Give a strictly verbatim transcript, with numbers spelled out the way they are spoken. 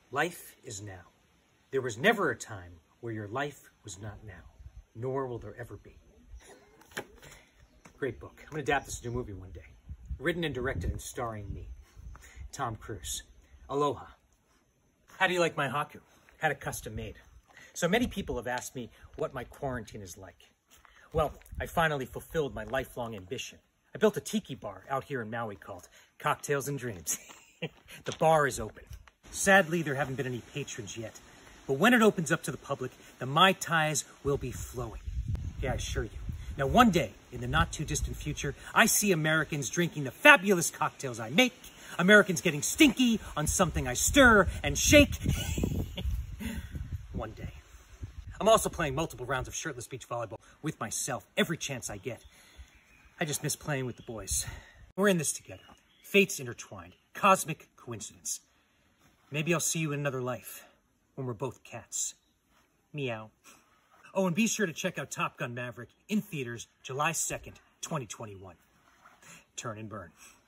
Life is now. There was never a time where your life was not now, nor will there ever be. Great book. I'm going to adapt this into a movie one day. Written and directed and starring me, Tom Cruise. Aloha. How do you like my haku? Had it custom made. So many people have asked me what my quarantine is like. Well, I finally fulfilled my lifelong ambition. I built a tiki bar out here in Maui called Cocktails and Dreams. The bar is open. Sadly, there haven't been any patrons yet. But when it opens up to the public, the Mai Tais will be flowing. Yeah, I assure you. Now, one day, in the not-too-distant future, I see Americans drinking the fabulous cocktails I make, Americans getting stinky on something I stir and shake. One day. I'm also playing multiple rounds of shirtless beach volleyball with myself every chance I get. I just miss playing with the boys. We're in this together. Fates intertwined. Cosmic coincidence. Maybe I'll see you in another life, when we're both cats. Meow. Oh, and be sure to check out Top Gun Maverick in theaters July second, twenty twenty-one. Turn and burn.